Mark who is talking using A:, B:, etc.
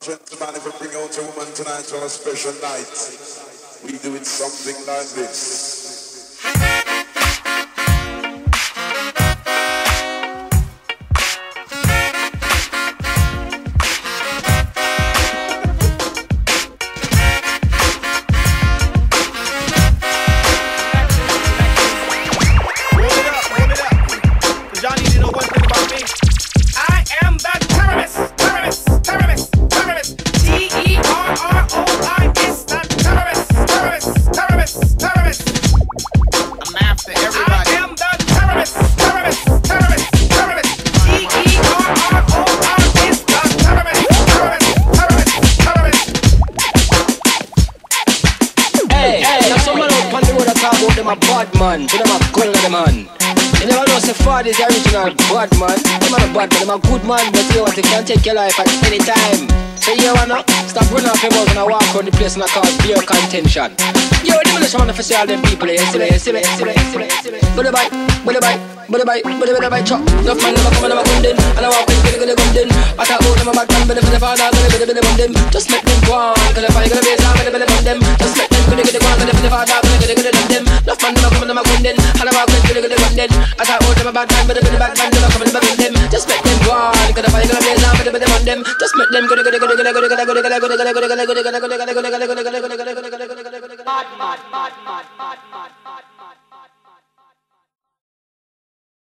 A: Gentlemen, if we bring out a woman tonight on a special night, we do it something like this.
B: Them a bad man, so them a gun of the man. You never know say Ford is the original bad man. Them a bad man, them a good man, but you know what, they can take your life at any time. So you wanna stop running off your mouth and walk around the place and cause beer contention. Yo, the militia wanna see all them people here, see me. Body bite, chop. Enough man never come and never come in, and I walk with the gun in. I talk about them a bad man, but if they fall down, gonna bum them. Just make them go on, cause if I gonna be down, gonna bum them. Just make them gonna go on, cause if they fall down, gonna bum them. Enough man never come and never come in, and I walk with the gun in. I talk about them a bad man, but if they bad man never come and never bum them. Just make them go on, cause if I gonna be down, gonna bum them. Just make them go.